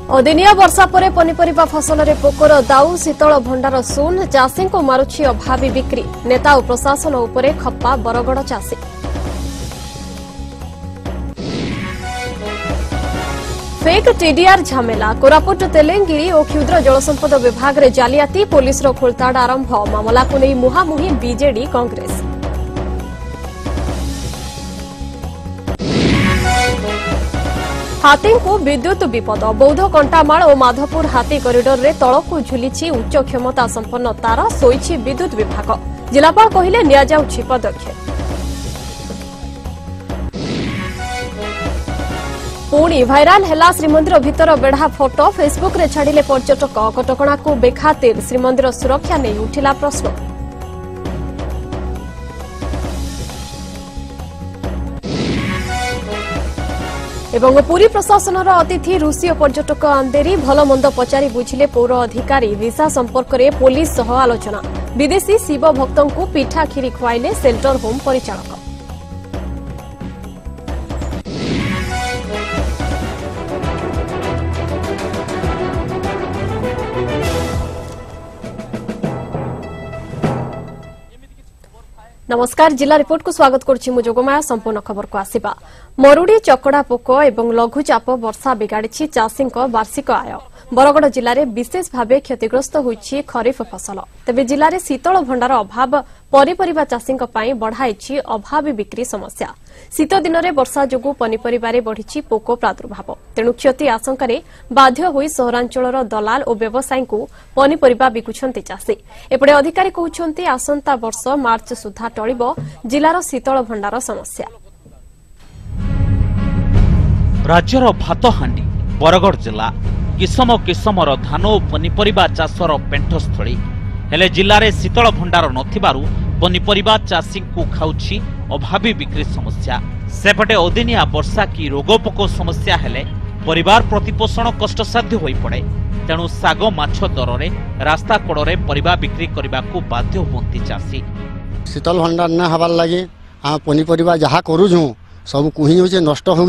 अदिनिया वर्षा पर पनीपरिबा फसल रे पोकर दाऊ शीतल भंडार शून चाषी को मारुछि अभावी बिक्री नेता और प्रशासन उपरे खप्पा बरगड़ चाषी। फेक टीडीआर झमेला कोरापुट तेलेंगिरी और क्षुद्र जलसंपद विभाग रे जालियाती पुलिस रो खोलताड़ आरंभ मामला को नहीं मुहामुही बीजेडी कांग्रेस। हाथी को विद्युत विपद बौद्ध कंटामाल और माधवपुर हाथी कॉरिडोर रे तलकू झुलिछि उच्च क्षमता संपन्न तार सोईछि विद्युत विभाग जिलापाल कहिले निया जाउछि पदक्षेप। पुणी भाइराल हेला श्रीमंदिर भितर बेढ़ा फोटो फेसबुक रे छाड़िले पर्यटक कटकणा को बेखातिर श्रीमंदिर सुरक्षा नहीं उठिला प्रश्न। एवं पुरी प्रशासनर अतिथि रूसीय पर्यटक अंदेरी भलमंद पचारि बुझिले पौर अधिकारी वीसा संपर्क में पुलिस सह आलोचना विदेशी शिव भक्तों को पिठा खीरी खुआइले सेल्टर होम परिचालक। नमस्कार जिला रिपोर्ट को स्वागत करुछि मु जोगमाया संपूर्ण खबर को आसिबा। मरुड़ी चकड़ा पोक एवं लघुचाप वर्षा बिगाड़ी चाषी वार्षिक आय बरगड़ जिले में विशेष भाव क्षतिग्रस्त होइछि खरीफ फसल तेबे जिले में शीतल भंडार अभाव पनीपरिबा चाषी बढ़ाई अभावी बिक्री समस्या। शीत दिन में वर्षा जोगु पनीपरिबारे बढ़िछि पोक प्रादुर्भाव तेणु क्षति आशंकार बाध्य होई सहरांचलर दलाल और व्यवसायी को पनीपरिबा बिकुछन्ति चाषी। एपटे अधिकारी कहउछन्ति आसंता वर्ष मार्च सुधा टळिबो जिलार शीतल भंडार समस्या। राज्यर भात हांडी बरगड़ जिला किसम किसमर धान और पनीपरिबा चाषर पेंठस्थली हेले जिले में शीतल भंडार नथिबारु पनीपरिबा चाषी को खाउछि अभावी बिक्री समस्या। सेपटे अदिनिया वर्षा की रोगपोक समस्या हेले परिवार प्रतिपोषण कष्टसाध्य होई पड़े तेणु साग माछ दर रे रास्ता कड़े परिबा बिक्री करने को बाध्य होती चाषी। शीतल भंडार न हबार लगे आम पनीपरिबा जहाँ करूँ सब कुही हो नष्ट हो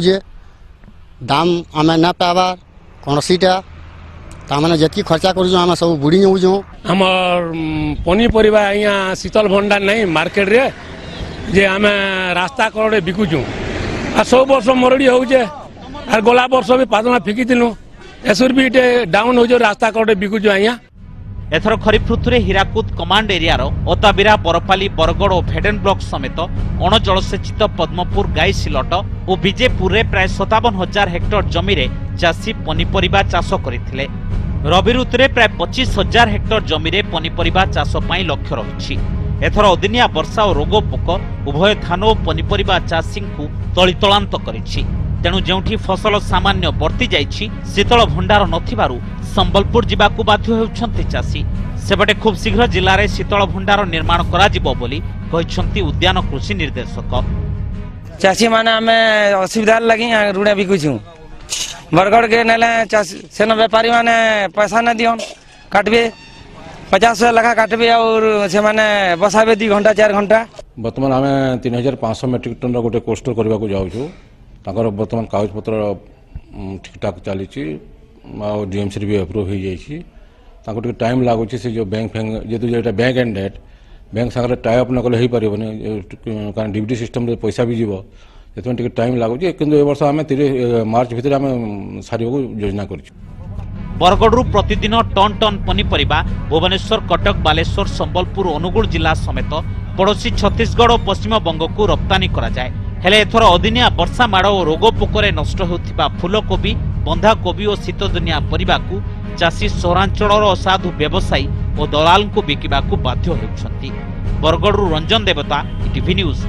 दाम आम न पाबार कौनसीटा ताने जी खर्चा कर सब बुड़ी जाऊँ आमर पनीपरिबा यहाँ शीतल भंडार नहीं मार्केट रे जे आम रास्ता कड़े बिकुचु आ सब वर्ष मरड़ी होचे आर गला वर्ष भी पादना फिकी दिलु एसुर भी डाउन हो रास्ता कड़े बिकुचु आया। एथर खरीफ ऋतु हीराकुद कमांड एरियार ओताबिरा बरपाली बरगड़ और भेडेन ब्लॉक समेत अणजलसेचित पद्मपुर गाई सिलट और विजेपुर रे प्राय 57,000 हेक्टर जमी रे चाषी पनीपरिबा चाष करथिले। रबी ऋतु रे प्राय 25,000 हेक्टर जमी रे पनीपरिबा चाष पई लक्ष्य रहिछि। एथर अदिनिया वर्षा और रोग पोक उभय धान और पनीपरिबा चाषी को तलितलांत करिछि तेणु जेउठी फसल सामान्य बर्ती जाइछि शीतल भंडार नथिबारु संबलपुर जिबाकू बाध्य हेउछन्ति चाषी। सेबटे खूब शीघ्र जिले में शीतल भंडार निर्माण कराजिबो बोली कहिछन्ति उद्यान कृषि निर्देशक। चाषी माने आमे असुविधा लगी ऋण बिकुछु बरगड़ के नेले सेन व्यापारी माने पैसा न दियन काटबे 50 लखा काटबे और से माने बसाबे 2 घंटा 4 घंटा। वर्तमान आमे 3500 मेट्रिक टन गोटे कोस्टर करबा को जाउछु ताकर वर्तमान कागज पत्र ठीक ठाक चली डीएमसी भी अप्रूव हो जाए टाइम लगुच से जो बैंक फैंक जेतु जो बैंक एंड डेट बैंक सागर टाइप न कले पारबनी कारण डीबीटी सिस्टम रे पैसा भी जीव से टाइम लगुच कि वर्ष आम मार्च भितर आम सारे योजना कर। बरगड़ू प्रतिदिन टन टन पनीपरिबा भुवनेश्वर कटक बालेश्वर संबलपुर अनुगुल जिला समेत पड़ोशी छत्तीसगढ़ और पश्चिम बंग को रप्तानी करा जाए हेले एथर अदिनिया वर्षा माड़ और रोग पोकरे नष्ट होथिबा फूलकोबी बंधाकोबी और शीतदिनिया परिबा को चाषी सहरांचलर असाधु व्यवसायी और दलाल को बिकिबा को बाध्य हेउछन्ति। बरगड़ू रंजन देवता ईटीवी न्यूज।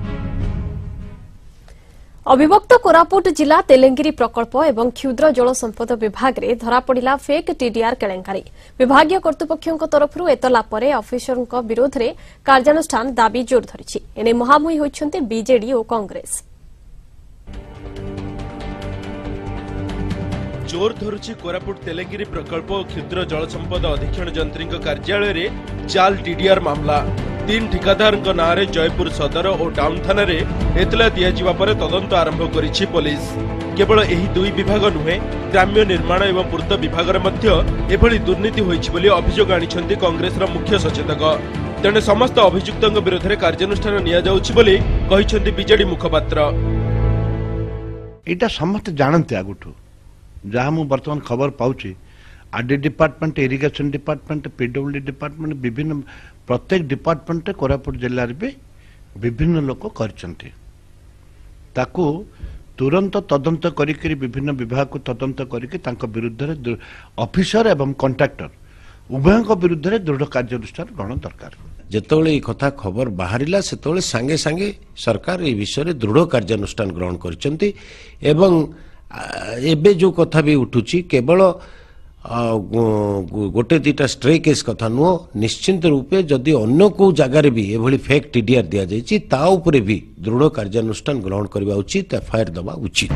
अविभक्त कोरापुट जिला तेलेंगिरी प्रकल्प एवं क्षुद्र जलसंपद विभाग रे धरा पड़िला फेक टीडीआर केलेंकारी विभागीय कर्तृपक्षों तरफ एतला परे ऑफिसरों विरोध में कार्यानुष्ठान दाबी जोर धरिछि। एने महामुही होइछन्ते बीजेडी और कांग्रेस। जोर धरुछि कोरापुट तेलेंगिरी प्रकल्प और क्षुद्र जलसंपद अधीक्षण जंत्री कार्यालय रे जाल टीडीआर मामला। तीन ठिकादार नारे जयपुर सदर और टाउन थाना रे एतला दिया पर तदंत आरंभ करिछि पुलिस। केवल एही दुई विभाग नुहे ग्राम्य निर्माण एवं पूर्त विभाग एभली दुर्नीति होइछि बोली अभियोग आनिछन्ति कांग्रेस मुख्य सचेतक। तेणे समस्त अभियुक्तों विरोध में कार्यानुष्ठान निया जाउछि बोली कहिछन्ति बीजेडी मुखपात्र। एटा समस्त जानते आगुठू जहाँ मु बर्तमान खबर पाउछि RD department, irrigation department, PWD department, विभिन्न प्रत्येक डिपार्टमेंट कोरापुट जिले में विभिन्न लोक करछन्ति। ताकू तुरंत तदंत करिकरी विभिन्न विभाग को तदंत करिकरी तांको विरुद्ध ऑफिसर एवं कॉन्ट्रैक्टर उभयों विरुद्ध दृढ़ कार्यानुष्ठान ग्रहण दरकार। जेतोले ई कथा खबर बाहरिला सेतोले सांगे सांगे सरकार ए विषय दृढ़ कार्यानुष्ठान ग्रहण करछन्ति एवं एबे जो कथा भी उठुची केवल गोटे दीटा स्ट्रे केस कथा नुह, निश्चिंत रूपे जदि अन्य को जगार भी एभली फेक टीडीआर दिया जायछि ता उपरे भी दृढ़ कार्यानुष्ठान ग्रहण करबा उचित, एफआईआर दबा उचित।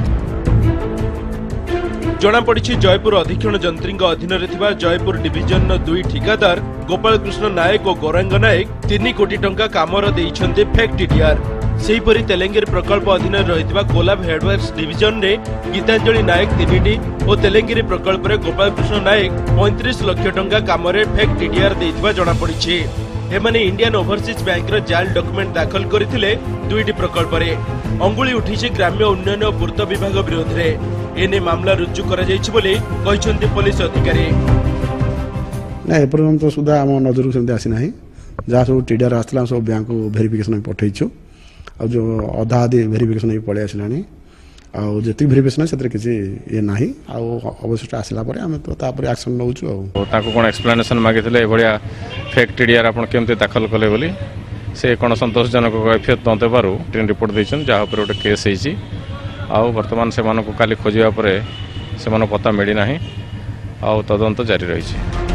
जना पड़ी जयपुर अधीक्षण जंत्री अधीन जयपुर डिविजन दुई ठिकादार गोपाल कृष्ण नायक और गौरांग नायक 3 कोटी टंका कामर देइछन्ते फेक टीडीआर। सेहीपरि तेलेंगीर प्रकल्प अधीन रहितबा कोलाब हेडवर्क्स डिविजन रे गीतांजलि नायक 3टी और तेलेंगीर प्रकल्प रे गोपाल कृष्ण नायक 35 लाख टंका कामरे फेक टीडीआर देइथिबा जना पड़ी। एमाने इंडियन ओवरसीज बैंक रो जाल डॉक्यूमेंट दाखल करथिले दुईटी प्रकल्प रे। अंगुली उठिछि ग्राम्य उन्नयन और पूर्त विभाग विरोध रे। एने मामला रुजु करा जायछि बोली कहिसंती पुलिस अधिकारी। ना एपर्यंत सुधा आम नजर सेमती आसी नाही। जहाँ सब टीडीआर आसला सब बैंक को वेरिफिकेशन पठेइछु आ जो अधा आदि वेरिफिकेशन पळे आसलानी आ जति वेरिफिकेशन से किसी ये नाही आ अवशिष्ट आसला परे हम तो तापर एक्शन नउछु आ ताको कोन एक्सप्लेनेशन मागिथिले एभलिया फेक टीडीआर आपण केमते दाखल कले बोली से कोन संतोषजनक कैफियत दंते पारु ट्रेन रिपोर्ट दैछन जहाँ पर गोटे केस होइछि आ वर्तमान से मानको काली खोजिबा परे से मानो पता मिली नाही आ तदंत जारी रहिछि।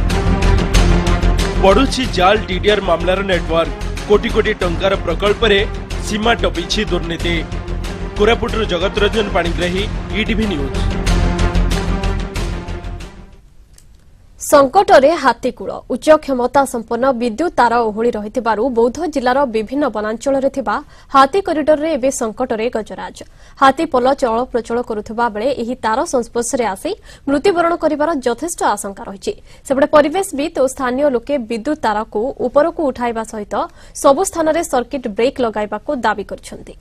बढ़ुछि जाल टीडीआर मामलार नेटवर्क। कोटी कोटी टंकार प्रकल्प रे सीमा टपिछि दुर्नीति। कोरापुटर जगत रंजन पाणिग्राही, ईटीवी न्यूज। संकटरे हातीकूल उच्च क्षमता संपन्न विद्युत तार ओहଳି रहिथिबारु बौद्ध जिल्लार विभिन्न वनांचल रे थिबा हाथी कॉरिडोर रे एबे संकटरे गजराज। हाथी पल चल प्रचल करुथिबा बेले एही तार संस्पर्श रे आसी मृत्युवरण करिवार यथेष्ट आशंका रहिछि। सेबडे परिवेशविद और स्थानीय लोके विद्युत तार को ऊपर को उठाइबा सहित सबु स्थान रे सर्किट ब्रेक लगाइबा को दाबी करछन्ति।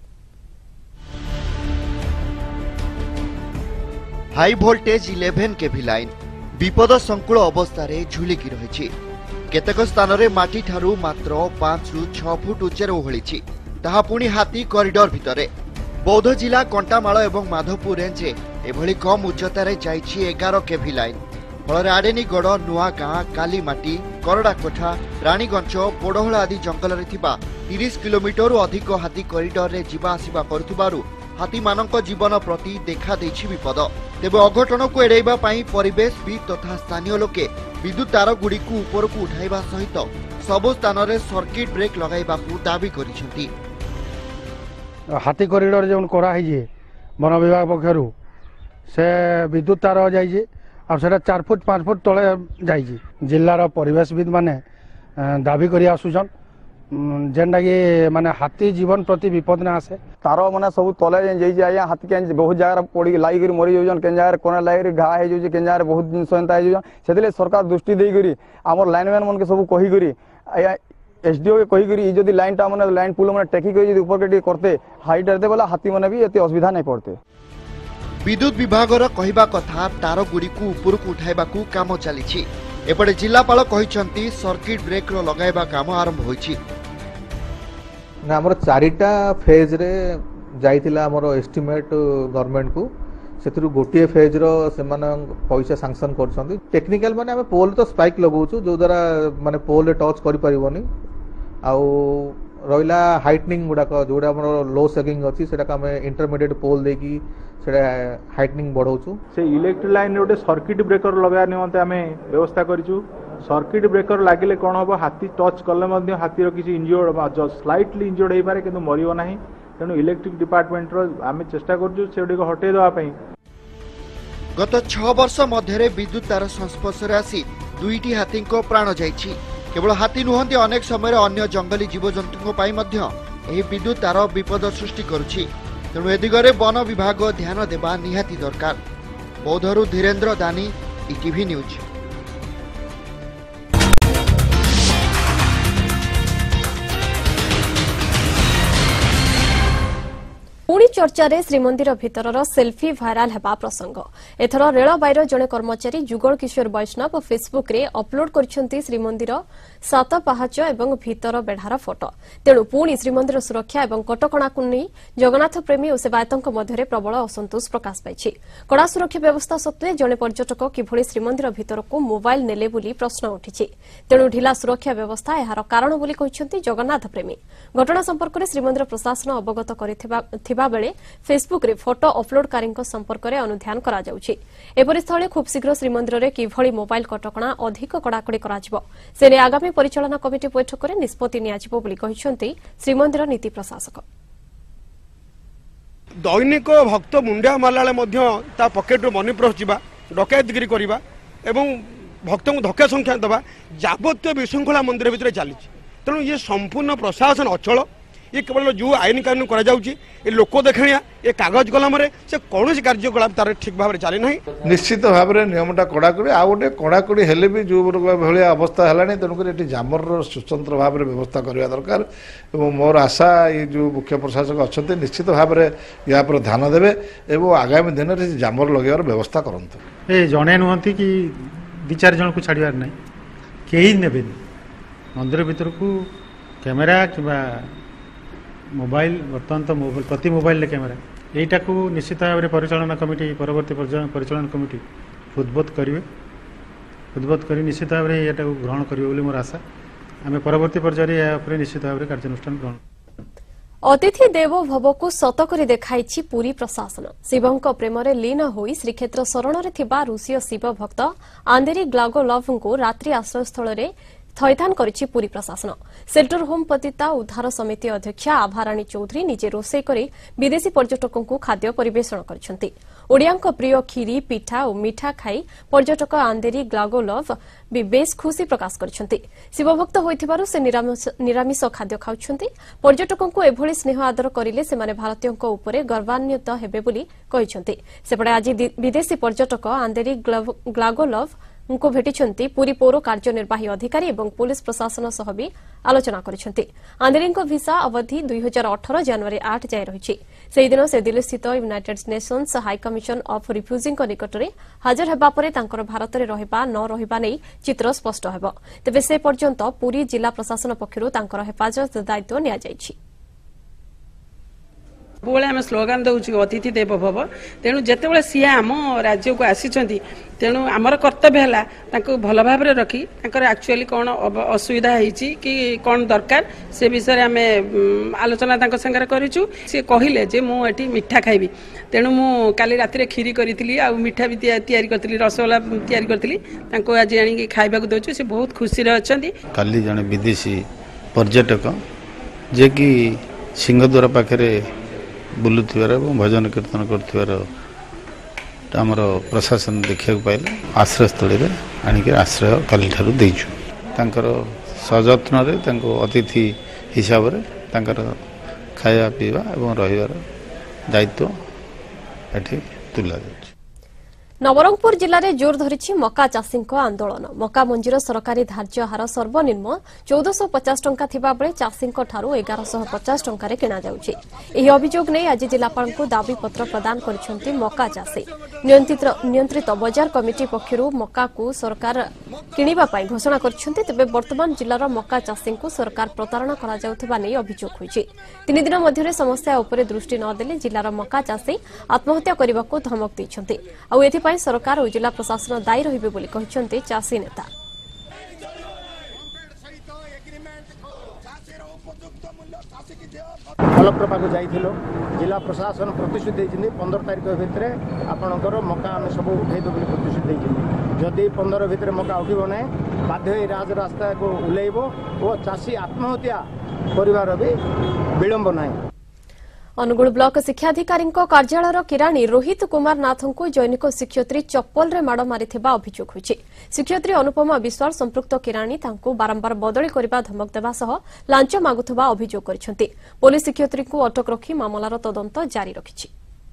हाई वोल्टेज 11 केवी लाइन विपद संकुल अवस्था झुलिकी रही। केतेक स्थान रे माटी ठारू मात्र 5 रु 6 फुट उच्चर ओहळिछि ताहा पुणी हाथी कॉरिडोर भितरे। बौद्ध जिला कंटामाल एवं माधवपुर रेंजे एभली कम उच्चतार जाइछि 11 केवी लाइन। फल आडेनीगढ़, नुआगाँ, कालीमाटी, करड़ाकोठा, रानीगंज, पोड़हला आदि जंगल रे थिबा 30 किलोमीटर अधिक हाथी कॉरिडोर रे जिबा आसिबा करुथिबारु हाथी मानक जीवन प्रति देखा देछि विपद। तेबे अघटन को एड़ाइबा पई परिवेशविद तथा स्थानीय लोके विद्युत तार गुड़ी को ऊपर को उठाइबा सहित सबु स्थान रे सर्किट ब्रेक लगाइबा को दाबी करिसेंती। हाथी कॉरिडोर जो करा है वन विभाग पक्षरु से विद्युत तार जाइए और सेटा 4 फुट 5 फुट तले जाइए। जिल्लार परिवेशविद माने दाबी करि आसुछन जेनटा कि माने हाथी जीवन प्रति विपद न आसे। तार माने सब तले जाइए आया हाथी के बहुत जगह पड़ी लाइक मरी जाउछन केन जगह कोना लाइक घा हे जाउछ केन जगह बहुत दिन सन्ता हे जाउछन। सेतले सरकार दृष्टि देई करी हमर लाइनमैन मन के सब कहि करी आया एसडीओ के कहि करी जदी लाइन टा माने लाइन पुल माने टेकी करी जदी ऊपर के करते हाइट रहते वाला हाथी माने भी एते असुविधा नहीं पड़ते। विद्युत विभागर कहिबा कथा तार गुड़ी को ऊपर को उठाइबा को काम चलीछि। एपटे जिलापाल कहिसंती सर्किट ब्रेक रो लगाइबा काम आरंभ होइछि। ना हमर 4टा फेज रे जाइतिला हमर एस्टिमेट गवर्नमेंट को सेथरु गोटिए फेज रो से माने पैसा सैंक्शन करछंती। टेक्निकल माने हम पोल तो स्पाइक लगाउछु जो द्वारा माने पोल रे टच करि परिबोनी आउ रहिला हाइटनिंग गुडा को जोडा हमर लो सेगिंग अछि सेटा हम इंटरमीडिएट पोल देकी सेटा हाइटनिंग बढ़ाउछु। से इलेक्ट्रिक लाइन रे सर्किट ब्रेकर लगा निमंते हमें व्यवस्था करिछु। सर्किट ब्रेकर लागिले कोन हो हाथी टच कले मध्य हाथीर किसी इंजर्ड स्लाइटली इंजर्ड होई पारे किंतु मरियो नाही। तेणु इलेक्ट्रिक डिपार्टमेंट रो आमे चेष्टा करछु सेडी को हटे देवा पई। गत 6 वर्ष मध्यरे विद्युत तार संस्पर्श रे आसी 2टी हाथी को प्राण जाइछि। केवल हाथी नुहंती अनेक समय अन्य जंगली जीवजंतु विद्युत तार विपद सृष्टि करुछि। तेणु ए दिगरे वन विभाग ध्यान देबा निहाती दरकार। बौद्धरू धीरेन्द्र दानी, ETV न्यूज। पुणी चर्चा रे श्रीमंदिर भितरर सेल्फी भाइराल हेबा प्रसंग। एथर रेलबाईर जड़े कर्मचारी जुगल किशोर वैष्णव फेसबुक रे अपलोड करछंती श्रीमंदिर सात पाहाच एवं भीतर बेढ़ार फोटो। तेणु पुणी श्रीमंदिर सुरक्षा एवं कटकणा को नहीं जगन्नाथ प्रेमी और सेवायतों मध्य प्रबल असंतोष प्रकाश पाई। कड़ा सुरक्षा व्यवस्था सत्वे जड़े पर्यटक किभली श्रीमंदिर भितर को मोबाइल नेले बोली प्रश्न उठी। तेणु ढिला सुरक्षा व्यवस्था यार कारण बोली कहते जगन्नाथ प्रेमी। घटना संपर्क में श्रीमंदिर प्रशासन अवगत कर बेले फेसबुक रे फोटो अपलोडकारी संपर्क में अनुध्यान करा जाउछि। एपरि स्थले खूब शीघ्र श्रीमंदिर रे किभली मोबाइल कटकणा अधिक कड़ाकड़ी कराजिबो से ने आगामी परिचालना कमिटी बैठक में निष्पत्ति नियाजिबो बोली कहिसंती श्रीमंदिर नीति प्रशासक। दैनिक भक्त मुंडिया मारला ता पकेट मनी पर्स जा डकैतगिरी करवा एवं भक्त को धक्का संख्या दबा जावतीय विशृंखला मंदिर भितर चली। तेणु ये संपूर्ण प्रशासन अचल। ये केवल जो आईन कानून करा लोक देखाणिया ये कागज कलम से कौन कार्यकलाप तार ठीक भाव में चली ना। निश्चित भाव में नियमटा कड़ाकड़ी आ गए कड़ाकड़ी हेले भी जो भाया अवस्था है तेणुक जामर स्वतंत्र भाव में व्यवस्था करने दरकार। मोर आशा ये जो मुख्य प्रशासक अच्छा निश्चित भाव में या ध्यान देवे और आगामी दिन में जामर लगे व्यवस्था करते। ये जड़े नुहति कि दि चार जन को छाड़ार ना कहीं ने मंदिर भीतर को कैमेरा कि मोबाइल बर्तमान तो प्रति मोबाइल कैमेरा यहीटा को निश्चित भाव में परिचालना कमिटी परवर्ती परिचालन कमिटी उद्बोध करेंगे। उद्बोध कर निश्चित भाव में यहाँ ग्रहण करेंगे मोर आशा। आम परवर्ती पर्यायर निश्चित भाव में कार्यानुष्ठान ग्रहण। अतिथि देवो भव को सतकरी देखाई पुरी प्रशासन। शिवों प्रेम लीन हो श्रीक्षेत्र शरण में रूसीय शिव भक्त आंदेरी ग्लागोलव को रात्रि आश्रयस्थल में थैथान करिछि पुरी प्रशासन। सेल्टर होम पतिता उद्धार समिति अध्यक्षा आभाराणी चौधरी निजे रोषे करी विदेशी पर्यटकों को खाद्य परिवेषण करिसेंती। ओडियांक प्रिय खीरी पिठा और मिठा खाई पर्यटक आंदेरी ग्लागोलव भी बेस खुशी प्रकाश करिसेंती। शिवभक्त होइथिबारु से निरामिष खाद्य खाउछंती। पर्यटकों को एभली स्नेह आदर करिले सेमाने भारतीयों उपरे गर्वान्वित हेबे बोली कहिसेंती। सेपटे आज विदेशी पर्यटक आंदेरी ग्लागोलव उनको भेटिछंती पुरी पौर कार्यनिर्वाही अधिकारी एवं पुलिस प्रशासन सह भी आलोचना करिछंती। आंदेरी वीसा अवधि 2018 जनवरी 8 जाए रही। से दिन से दिल्ली स्थित United Nations high commission of refugees निकट में हाजर हेबा परे तांकर भारत में रहिबा न रहिबा नै चित्र स्पष्ट हेबो। तेबे से पर्यंत पुरी जिला प्रशासन पक्षरु तांकर हेफाजत दायित्व निया जायछि। सबुले आम स्लोगान दौचु अतिथि देव भव। तेणु जितेबाला सी आम राज्य को आसी तेणु आमर कर्तव्य है भल भाव रखी एक्चुअली कौन असुविधा होती कि कौन दरकार से विषय आम आलोचना संगे करूँ। सी कहले जे मुझे मिठा खाइबी तेणु मु काली राति खीरी करी आ मिठा भी करी रसगोला तैयारी करी आज आनी खाइबा दौचु। से बहुत खुशी अच्छा। काली जड़े विदेशी पर्यटक जे कि सिंहद्वार पाखे बुलुथिबार भजन कीर्तन कर आमर प्रशासन देखा पाइले आश्रयस्थल में आणिक आश्रय काली ठारू देइछु। तांकर सजत्न रे तांको अतिथि हिसाब रे तांकर खाया पीवा एवं रहिबार दायित्व एठी तुला जाय। नवरंगपुर जिले में जोर धरी मका चाषी आंदोलन। मका मंजीर सरकारी धार्य हार सर्वनिम्न 1450 टंका थिबा बेले चाषी 1150 टंका किणा जाउछि। एही अभियोग नै आज जिलापाल को दाबी पत्र प्रदान करिसेंती मका चाषी। नियंत्रित बजार कमिटी पक्षरु मका को सरकार किनिबा पई घोषणा करिसेंती। तेबे वर्तमान जिलार मका चाषी को सरकार प्रतारणा करा जाउथबा नै अभियोग होइछि। 3 दिन मध्यरे समस्या उपरे दृष्टि न देले जिलार मका चाषी आत्महत्या करबा को धमक दैछंती। आ एथि सरकार और जिला प्रशासन दायी रहिबे बोली कहिसंती चाषी नेता। कलेक्टर पाक जाइथिलो जिला प्रशासन प्रतिश्रुति देइछिन 15 तारिख भितर आपणकर मका आम सब उठेदो बोली प्रतिश्रुति देइछिन। जदि 15 भितर मका उठिबो नै बाध्य राज रास्ता को उलेइबो और चाषी आत्महत्या परिवार भी विलंब नै। अनुगुल ब्लॉक शिक्षाधिकारी कार्यालय किराणी रोहित कुमार नाथ को जैनिक शिक्षयित्री चप्पल रे माड़ मारी अभियोग होइछि। शिक्षयित्री अनुपमा विश्वाल संपृक्त किराणी बारंबार बदली करने धमक देवा सह लांच मागुवा अभियोग करिसेंति। पुलिस शिक्षयित्री को अटक रखी मामलार तदंत जारी रखिछि।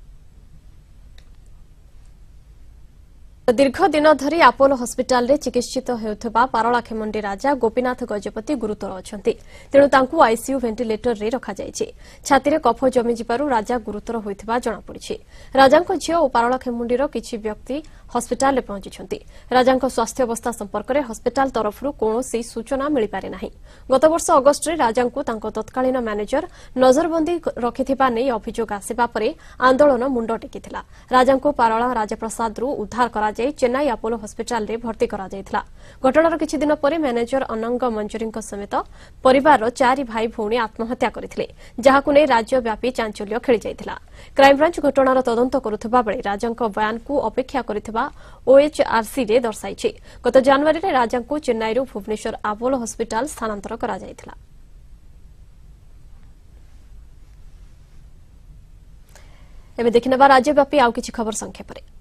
दीर्घ दिन धरी आपोलो हस्पिटाल रे चिकित्सित हेउथबा पारलाखेमुंडी राजा गोपीनाथ गजपति गुरुतर अछंती। तेणु तांकु आईसीयू वेंटिलेटर रे रखा जायछि। छाती रे कफ जमी जिबारु राजा गुरुतर होइथबा जणा पड़िछि। राजांको झियो ओ पारलाखेमुंडीर किछि व्यक्ति हस्पिटाल रे पहुंचिछंती। राजांको स्वास्थ्य अवस्था संपर्क रे हस्पिटाल तरफरु कोनोसी सूचना मिलि पारे नाही। गत वर्ष अगस्त रे राजांको तांको तत्कालीन मैनेजर नजरबंदी रखिथिबा नै अभियोग आसिबा परे आंदोलन मुंड टेकिथिला। राजांको पारला राजप्रसाद रु उद्धार करा चेन्नई आपोलो हस्पिटाल रे भर्ती करा जायथिला। घटनार किछि दिन परे मैनेजर अनंग मंजरींको समेत परिवार 4 भाई भौणी आत्महत्या करथिले, जाहाकु नै राज्यव्यापी चांचल्य खेली जायथिला। क्राइम ब्रांच घटनार तदंत करुथबा बेले राजांको बयान को अपेक्षा करिथबा ओएचआरसी रे दर्शाइछि। गत जनवरी रे राजांको चेन्नई रु भुवनेश्वर आपोलो हस्पिटाल स्थानांतर करा जायथिला। एबे देखिनबा राज्यव्यापी आउ किछि खबर संक्षेप रे।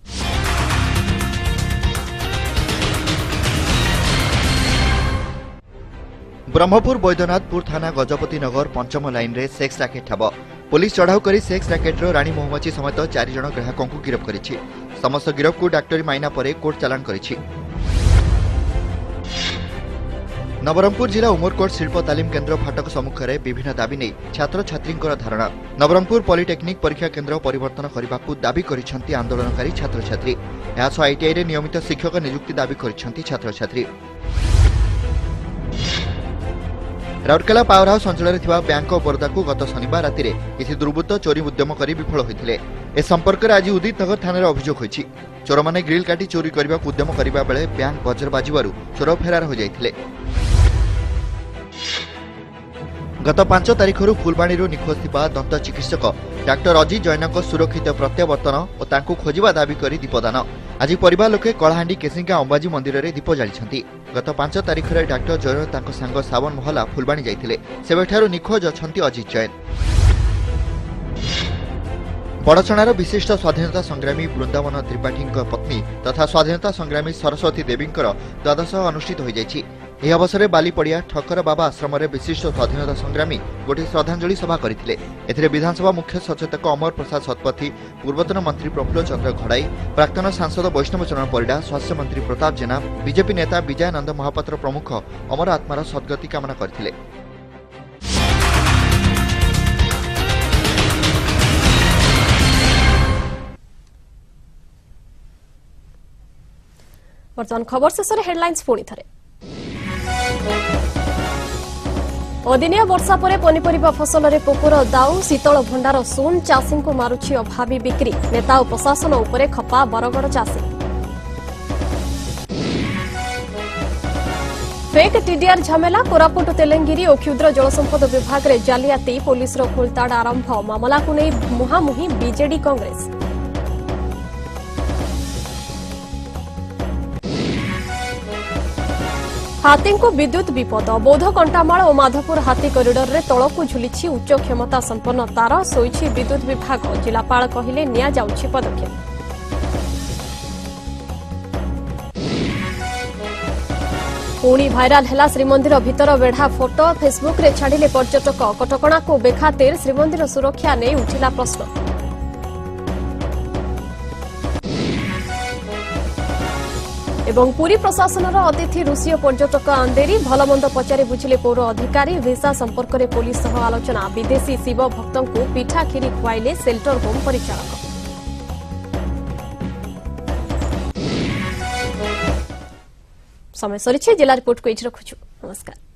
ब्रह्मपुर बैद्यनाथपुर थाना गजपति नगर पंचम लाइन रे सेक्स रैकेट ठाब। पुलिस चढ़ाऊ करी सेक्स रैकेट राणी महुमाछी समेत 4 जण ग्राहकों को गिरफ्त करिछि। समस्त गिरफ्त को डाक्टरी माइना परे कोर्ट चालान करिछि। नवरंगपुर जिला उमरकोट शिल्प तालीम केन्द्र फाटक सम्मुखें विभिन्न दाबी नहीं छात्र छात्री धारणा। नवरंगपुर पॉलिटेक्निक परीक्षा केन्द्र परिवर्तन करने को दाबी करिसेंति आंदोलनकारी छात्र छात्री। यासह आईटीआई रे नियमित शिक्षक नियुक्ति दाबी करिसेंति छात्र छात्री। राउरकेला पावर हाउस अंचल बैंक ऑफ बरोदा को गत शनिवार राति किसी दुर्बृत्त चोरी उद्यम कर विफल होते। ए संपर्क में आज उदित नगर थाना अभियोग होइछि। चोर मैंने ग्रिल काटी चोरी करने को उद्यम करने बेले बैंक बजर बाजिबारु चोर फेरार हो जाइथिले। गत 5 तारिखर फुलबाणी निखोज थिबा दंत चिकित्सक डाक्टर अजित जैन सुरक्षित प्रत्यावर्तन और तांकु खोजिबा दाबी करी दीपदान। आज परिवार लोके कलाहांडी केसिंगा अंबाजी मंदिर में दीप जालिछंती। गत 5 तारिख में डाक्टर जैन तांको सांग सावन महला फुलबाणी जाइथिले। सेबेठारु निखोज अछंती अजित जैन। बड़चणार विशिष्ट स्वाधीनता संग्रामी वृंदावन त्रिपाठी पत्नी तथा स्वाधीनता संग्रामी सरस्वती देवी द्वादश अनुष्ठित हो जाइछि। यह अवसर में बालीपड़िया ठक्कर बाबा आश्रम विशिष्ट स्वाधीनता संग्रामी गोटे श्रद्धांजलि सभा करथिले। एथिरे विधानसभा मुख्य सचेतक अमर प्रसाद शतपथी, पूर्वतन मंत्री प्रफुल्ल चंद्र घड़ाई, प्राक्तन सांसद वैष्णव चरण परिडा, स्वास्थ्य मंत्री प्रताप जेना, बीजेपी नेता विजयानंद महापात्र प्रमुख अमर आत्मार सद्गति कामना करथिले। वर्तमान खबर शेष हेडलाइंस पुणी थे। अदिनिया वर्षा पर पनीपरिबा फसल रे पोकर दाउ, शीतल भंडार शून चाषी को मारुछि अभावी बिक्री। नेता और प्रशासन उपरे खपा बरगड़ चाषी। फेक टीडीआर झमेला कोरापुट तेलेंगिरी और क्षुद्र जलसंपद विभाग रे जालियाती। पुलिस रो खोलताड़ आरंभ। मामला को नहीं मुहांमुही बीजेडी कांग्रेस। हाथी को विद्युत विपद। बौद्ध कंटामाल और माधवपुर हाथी कॉरिडोर रे तलकू झुलिछि उच्च क्षमता संपन्न तार। सोईछि विद्युत विभाग। जिलापाल कहिले निया जाउछि पदक्षेप। पुणी भाइराल हैला श्रीमंदिर भितर बेढ़ा फोटो। फेसबुक रे छाड़िले पर्यटक। कटकणा को बेखातिर श्रीमंदिर सुरक्षा नहीं उठिला प्रश्न। एवं पुरी प्रशासन अतिथि रूसीय पर्यटक अंधेरी। भलमंद पचारि बुझिले पौर अधिकारी। भिसा संपर्क में पुलिस सह आलोचना। विदेशी शिव भक्तों को पिठा खीरी खुआइले सेल्टर होम परिचालक। समय सरी जिला रिपोर्ट को ये रखुछु। नमस्कार।